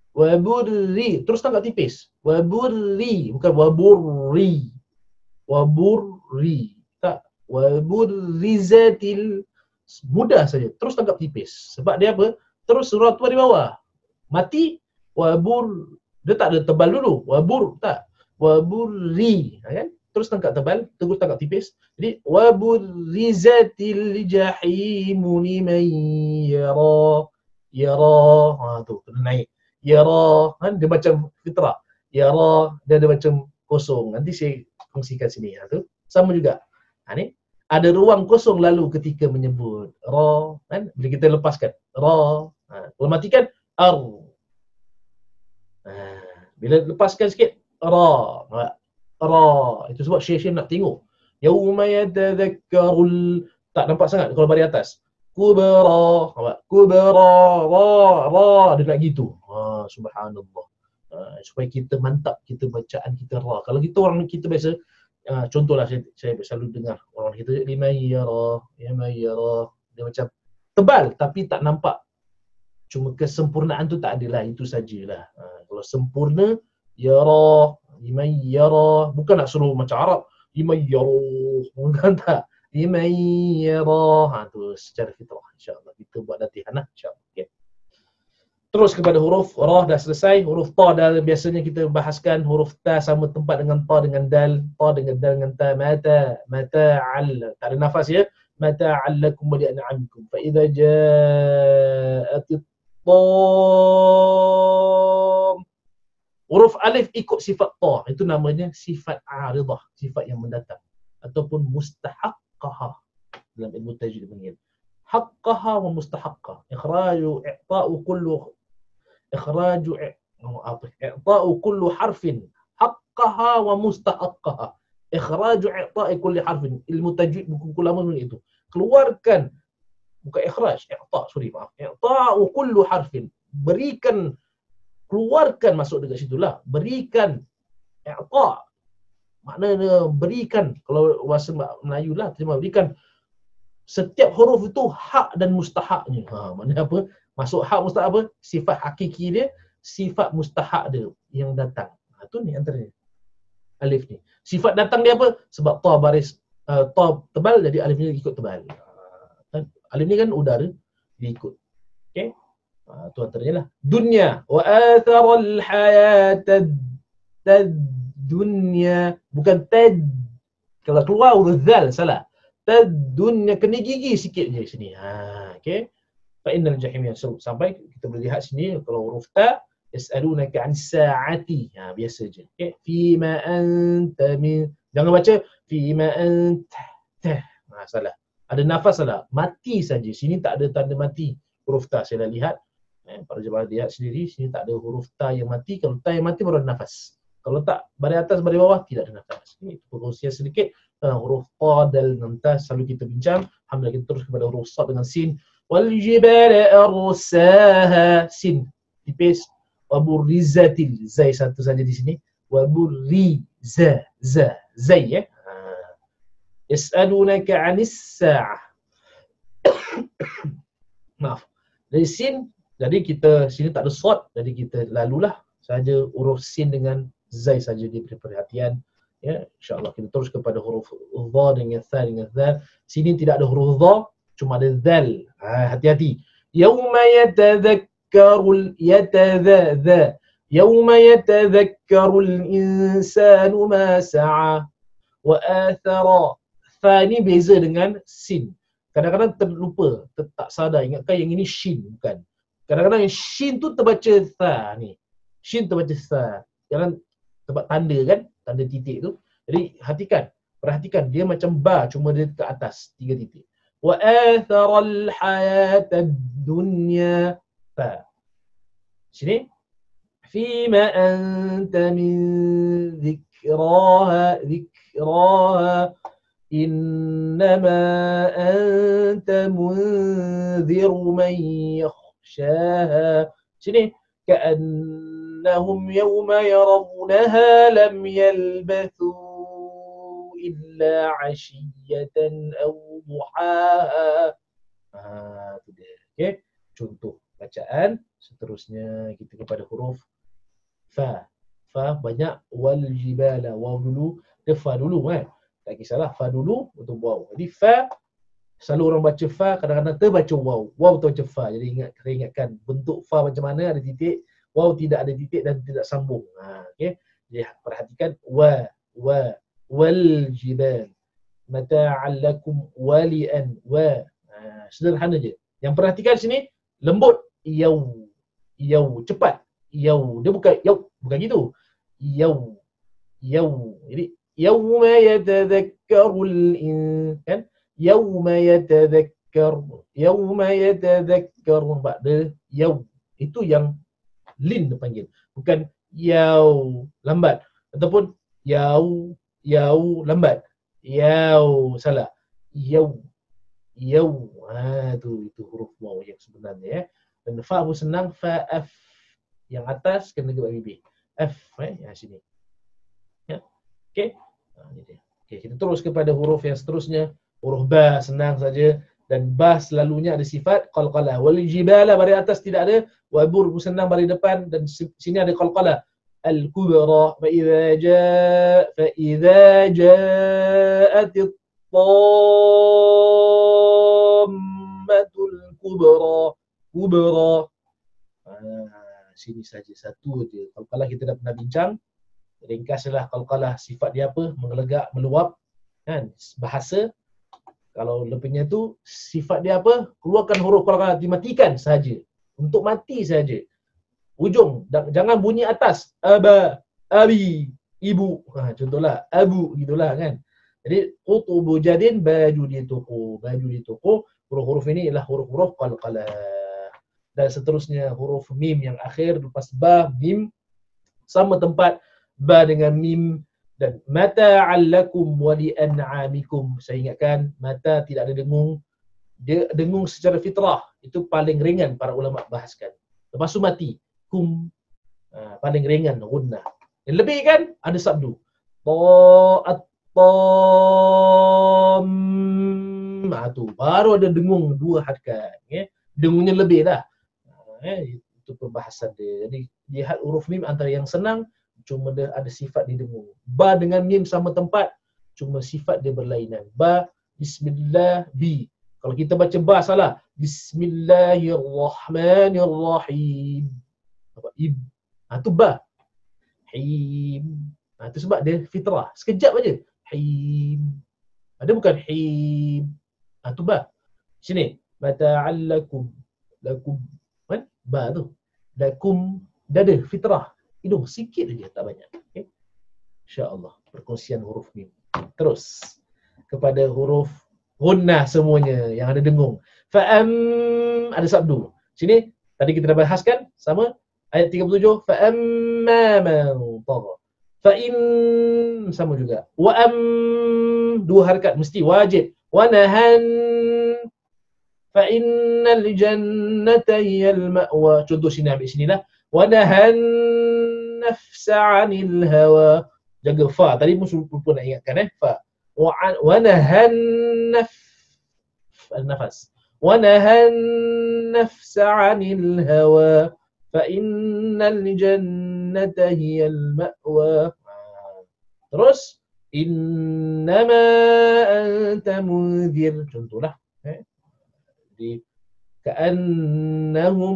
[SPEAKER 1] terus tak tipis. Waburri, bukan waburri. Waburri, tak. Waburrizatil, mudah saja. Terus tangkap tipis. Sebab dia apa? Terus surah tu di bawah. Mati, wabur, dia tak ada tebal dulu. Wabur, tak. Waburri, kan? Terus tangkap tebal, terus tangkap tipis. Jadi waburrizatil jahimu liman yara. Tu kena naik. Yara, kan dia macam fitrah. Yara, dia ada macam kosong. Nanti saya kongsikan sini. Tu sama juga. Ni ada ruang kosong lalu ketika menyebut ra, kan? Bila kita lepaskan ra, kalau matikan ar. Bila lepaskan sikit ra. Itu sebab Syekh nak tengok. Yauma yatadhakkarul, tak nampak sangat kalau baris atas. Kubra, ra, dia nak gitu. Subhanallah. supaya kita mantap kita bacaan kita ra. Kalau kita orang kita biasa contohlah saya selalu dengar orang kita liman yara dia macam tebal tapi tak nampak. Cuma kesempurnaan tu tak adalah, itu sajalah. Kalau sempurna yara liman yara, bukan nak suruh macam Arab liman yara, bukan tak. Liman yara tu secara fitrah, insya-Allah kita buat latihan lah, insya-Allah. Okay. Terus kepada huruf ra dah selesai, huruf ta dah biasanya kita bahaskan, huruf ta sama tempat dengan ta dengan dal, ta dengan dal dengan ta, mata'al, tak ada nafas ya, mata'al lakum wa li'an'amikum. Fa idza ja'atit tam, huruf alif ikut sifat ta, itu namanya sifat aridah, sifat yang mendatang ataupun mustahaqqaha dalam ilmu tajwid panggil. Haqqaha wa mustahaqqah. Ikhraju i'ta'u kullu harfin haqqaha wa mustahaqqaha. Ikhraju i'ta'i kulli harfin. Ilmu tajwid buku lama itu. Keluarkan, bukan ikhraj, i'ta'u kullu harfin. Berikan, keluarkan, masuk dekat situlah. Berikan i'ta'. Maknanya berikan, kalau bahasa Melayu lah, terima berikan setiap huruf itu hak dan mustahaknya. Maknanya apa? Masuk hak mustahak apa? Sifat hakiki dia, sifat mustahak dia yang datang. Itu ni antaranya. Alif ni. Sifat datang dia apa? Sebab ta baris ta tebal, jadi alif ni ikut tebal. Alif ni kan udara, dia ikut. Okey? Itu antaranya lah. Dunya wa atharal hayatad dunya, bukan tad. Kalau keluar huruf zal salah. Dunya, kena gigi sikit je sini. Okey. Fa innal jahim yansur. Sampai kita boleh lihat sini kalau huruf ta, yas'alunaka 'an sa'ati. Biasa je. Okey. Fima anta min, jangan baca fima anta. Salah. Ada nafas salah. Mati saja. Sini tak ada tanda mati. Huruf ta saya dah lihat. Para jemaah lihat sendiri, sini tak ada huruf ta yang mati. Kalau ta yang mati baru ada nafas. Kalau tak, baris atas baris bawah tidak ada nafas. Ini perkongsian sedikit huruf ta dan ta selalu kita bincang. Alhamdulillah, kita terus kepada huruf sad dengan sin. Wal jibala arsaha, sin tipis. Wa burrizatil, zai satu saja di sini. Wa burriza, zai ya. Yas'alunaka 'anis sa'ah. Maaf. Dari sin, jadi kita sini tak ada sad, jadi kita lalulah saja huruf sin dengan zai saja, diberi perhatian. Ya, insya-Allah kita terus kepada huruf dha dengan tha dengan zal. Sini tidak ada huruf dha, cuma ada zal. Hati-hati. Yauma yatadhakkarul yatadha. Yauma yatadhakkarul insanu ma sa'a wa athara. Tha ni beza dengan sin. Kadang-kadang terlupa, tak sadar, ingatkan yang ini shin, bukan. Kadang-kadang yang shin tu terbaca tha ni. Shin terbaca tha. Jangan tempat tanda kan, tanda titik tu. Jadi perhatikan dia macam ba, cuma dia ke atas 3 titik. Wa atharal hayatad dunya. Fa. Sini. Fima anta min dhikraha innama anta munziru man yakhshaha. Sini. كأنهم يوم يرونها لم يلبثوا إلا عشية أو ضحاها. Itu dia. Okay. Contoh bacaan. Seterusnya kita kepada huruf fa. Fa banyak. Wal jibala. Waw dulu. Dia fa dulu kan. Tak kisahlah. Fa dulu untuk waw. Jadi fa, selalu orang baca fa, kadang-kadang terbaca waw. Waw terbaca fa. Jadi ingatkan bentuk fa macam mana, ada titik. Waw tidak ada titik dan tidak sambung. Okay. Jadi perhatikan wal jibal mata'al lakum walian wa. Sederhana je. Yang perhatikan sini lembut yaw cepat yaw. Dia bukan yaw, bukan gitu. Yaw. Jadi yauma yatadhakkarul insan, yauma yatadhakkar ba'da yaw. Itu yang lin dipanggil, bukan yaw lambat ataupun yaw lambat, yaw salah, yaw. Itu huruf waw yang sebenarnya ya. Dan fa pun senang, fa af yang atas kena ke bibir. F sini. Ya. Okey. Ini dia. Okey, kita terus kepada huruf yang seterusnya. Huruf ba senang saja, dan ba selalunya ada sifat qalqalah. Wal jibala baris atas tidak ada, wa bur senang baris depan, dan sini ada qalqalah. Al kubra fa idza ja'at at-tammatul kubra. Sini saja satu je. Qalqalah kita dah pernah bincang. Ringkaslah qalqalah sifat dia apa? Mengelegak, meluap, kan? Bahasa. Kalau lebihnya tu sifat dia apa? Keluarkan huruf qalqalah, dimatikan saja. Untuk mati saja. Ujung, jangan bunyi atas. Aba, abi, ibu. Contohlah abu gitulah kan. Jadi qutubu jadin, baju di toko. Huruf-huruf ini ialah huruf-huruf qalqalah. Dan seterusnya huruf mim yang akhir lepas ba, mim sama tempat ba dengan mim, dan mata'al lakum wa li'an'amikum. Saya ingatkan mata tidak ada dengung. Dia dengung secara fitrah. Itu paling ringan para ulama bahaskan. Lepas tu mati. Kum paling ringan gunnah. Yang lebih kan ada sabdu. Ta'at-tam. Tu baru ada dengung dua harakat, ya. Dengungnya lebih dah. Itu perbahasan dia. Jadi lihat huruf mim antara yang senang, cuma dia ada sifat di dengung. Ba dengan mim sama tempat, cuma sifat dia berlainan. Ba, bismillah, bi. Kalau kita baca ba salah, bismillahirrahmanirrahim. Apa? Ib. Tu ba. Him. Tu sebab dia fitrah. Sekejap aja. Him. Ada bukan him. Tu ba. Sini. Mata'allakum. Lakum. Kan? Ba tu. Lakum. Dia ada fitrah. Hidung sikit aja, tak banyak. Okay? InsyaAllah. Perkongsian huruf mim. Terus. Kepada huruf gunnah semuanya yang ada dengung. Fa'am. Ada sabdu. Sini. Tadi kita dah bahaskan. Sama. Ayat 37. Fa'amma man tagha. Fa'in. Sama juga. Wa'am. Dua harakat. Mesti wajib. Wa nahan. Fa'innal jannata hiyal ma'wa. Contoh sini, ambil sinilah. Wa nahan nafsa 'anil hawa. Jaga fa. Tadi pun nak ingatkan fa. Wa nahan nafas. Wa nahan nafsa 'anil hawa. Fa'innal jannata hiyal ma'wa. Terus innama anta munzir. Contohlah. Jadi ka'annahum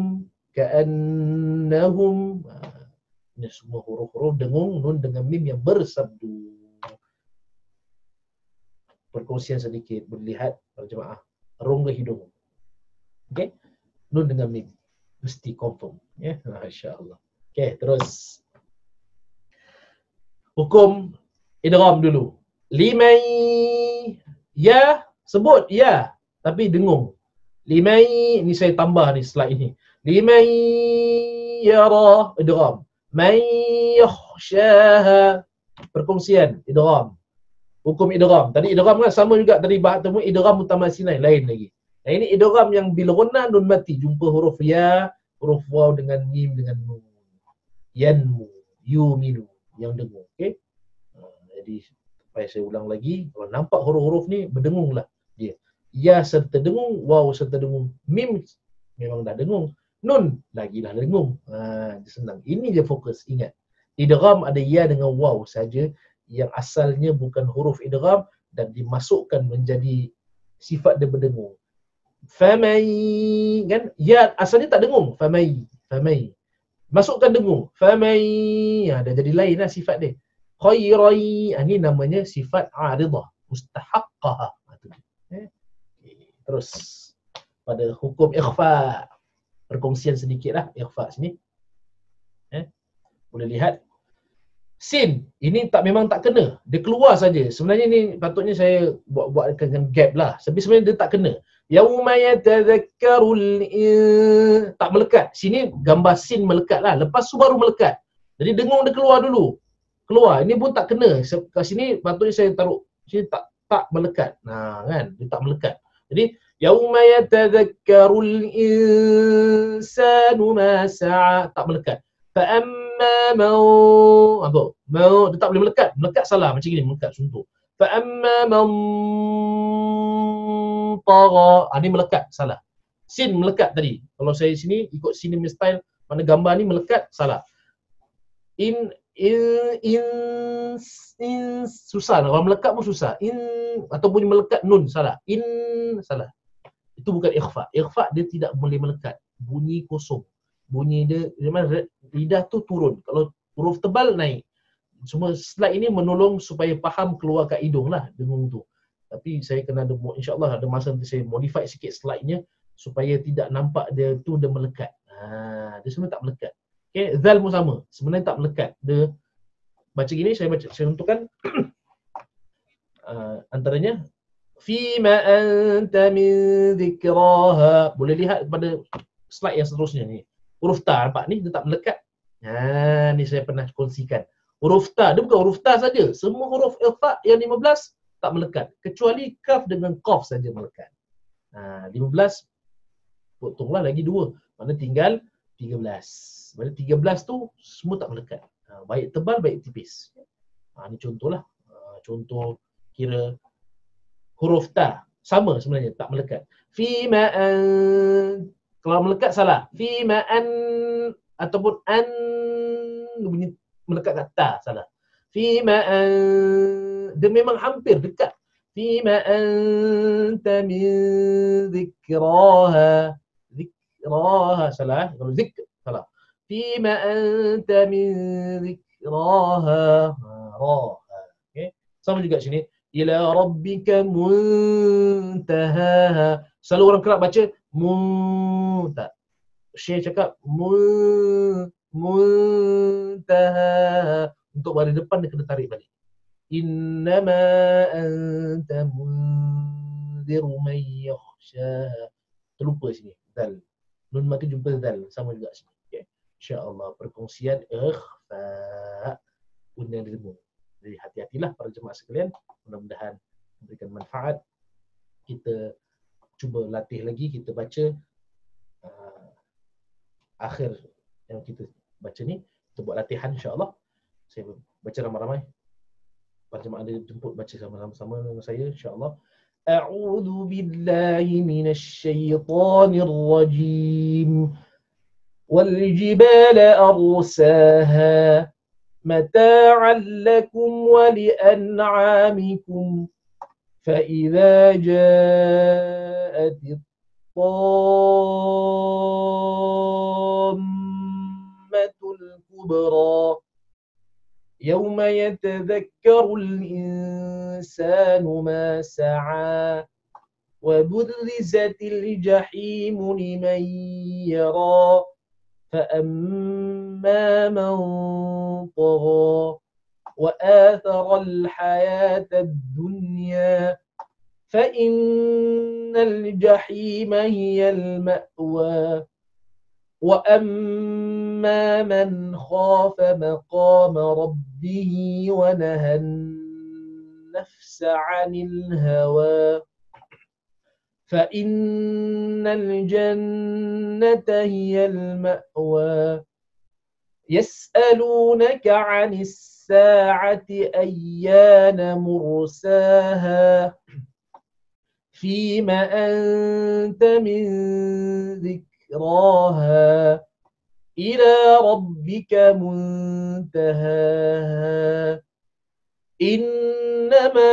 [SPEAKER 1] ini semua huruf-huruf dengung, nun dengan mim yang bersabdu. Perkongsian sedikit, berlihat para jemaah. Rongga hidung. Okey? Nun dengan mim. Mesti confirm. Ya, masya-Allah. Okey, terus. Hukum idgham dulu. Limai ya, sebut ya, tapi dengung. Limai, ni saya tambah ni slide ini. Limai yara idgham. Man yakhshaha. Perkongsian idgham. Hukum idgham. Tadi idgham kan sama juga, tadi bahas temu idgham mutamatsilain lain lagi. Nah ini idgham yang bila gunnah nun mati, jumpa huruf ya, huruf waw dengan mim dengan nun. Yanmu, yuminu yang dengung. Okey. Jadi supaya saya ulang lagi, kalau nampak huruf-huruf ni berdengunglah dia. Ya serta dengung, waw serta dengung, mim memang dah dengung, nun lagilah dengung. Dia senang. Ini dia fokus, ingat. Idgham ada ya dengan waw saja yang asalnya bukan huruf idgham dan dimasukkan menjadi sifat dia berdengung. Famai kan, ya asalnya tak dengung, famai. Masukkan dengung, famai. Dah jadi lainlah sifat dia. Khairai, ini namanya sifat aridah, mustahaqqah. Terus pada hukum ikhfa, perkongsian sedikitlah ikhfa sini. Boleh lihat sin ini memang tak kena, dia keluar saja. Sebenarnya ni patutnya saya buat dengan gap lah, tapi sebenarnya dia tak kena. Yauma yatadhakkarul tak melekat. Sini gambar sin melekat lah, lepas tu baru melekat. Jadi dengung dia keluar dulu. Keluar, ini pun tak kena. Kat sini patutnya saya taruh sini tak melekat. Kan, dia tak melekat. Jadi yauma yatadhakkarul insanu ma sa'a, tak melekat. Fa'amma man, apa? Dia tak boleh melekat. Melekat salah macam gini, melekat contoh. Fa'amma man tagha. Ni melekat salah. Sin melekat tadi. Kalau saya sini ikut cinema style, mana gambar ni melekat salah. In susah lah. Kalau melekat pun susah. Ataupun melekat nun salah. Salah. Itu bukan ikhfa. Ikhfa dia tidak boleh melekat. Bunyi kosong. Bunyi dia lidah tu turun. Kalau huruf tebal naik. Semua slide ini menolong supaya faham keluar kat hidung lah dengung tu. Tapi saya kena ada, insyaAllah ada masa nanti saya modify sikit slide-nya supaya tidak nampak dia tu dia melekat. Dia sebenarnya tak melekat. Okay, zal pun sama. Sebenarnya tak melekat. Dia baca gini, saya untukkan antaranya fima anta min dhikraha. Boleh lihat pada slide yang seterusnya ni. Huruf ta nampak ni dia tak melekat. Ni saya pernah kongsikan. Huruf ta, dia bukan huruf ta saja. Semua huruf ikhfa yang 15 tak melekat. Kecuali kaf dengan qaf saja melekat. 15 potonglah lagi 2. Mana tinggal 13. Mana 13 tu semua tak melekat. Baik tebal, baik tipis. Ni contohlah. Contoh kira huruf ta. Sama sebenarnya, tak melekat. Fima an. Kalau melekat salah. Fima an. Ataupun an. Bunyi melekat kat ta, salah. Fima an. Dia memang hampir dekat. Fima anta min dhikraha. Dhikraha, salah. Kalau zikr, salah. Fima anta min dhikraha. Okay. Sama juga sini. Ila rabbika muntahaha. Selalu orang kerap baca tak. Syekh cakap muntahaha. Untuk baris depan dia kena tarik balik. Innama anta munziru man yakhshaha. Terlupa sini. Dal. Nun mati jumpa dal. Sama juga sini. Okay. InsyaAllah perkongsian ikhfa. Undang ilmu. Jadi hati-hatilah para jemaah sekalian. Mudah-mudahan memberikan manfaat. Kita cuba latih lagi. Kita baca akhir yang kita baca ni. Kita buat latihan insyaAllah. Saya baca ramai-ramai. Para jemaah ada jemput baca sama-sama dengan saya insyaAllah. A'udhu billahi minasyaitanir rajim. والجبال أرساها متاعا لكم ولأنعامكم فإذا جاءت الطامة الكبرى يوم يتذكر الإنسان ما سعى وبرزت الجحيم لمن يرى فأما من طغى وآثر الحياة الدنيا فإن الجحيم هي المأوى وأما من خاف مقام ربه ونهى النفس عن الهوى فإن الجنة هي المأوى يسألونك عن الساعة أيان مرساها فيما أنت من ذكراها إلى ربك منتهاها إنما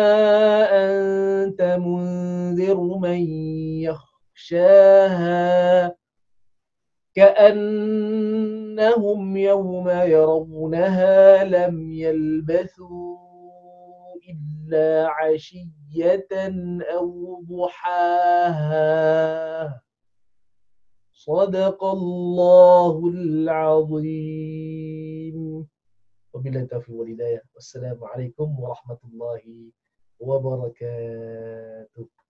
[SPEAKER 1] أنت منذر من يخشاها كأنهم يوم يرونها لم يلبثوا إلا عشية أو ضحاها صدق الله العظيم وبالله التوفيق والهداية والسلام عليكم ورحمة الله وبركاته.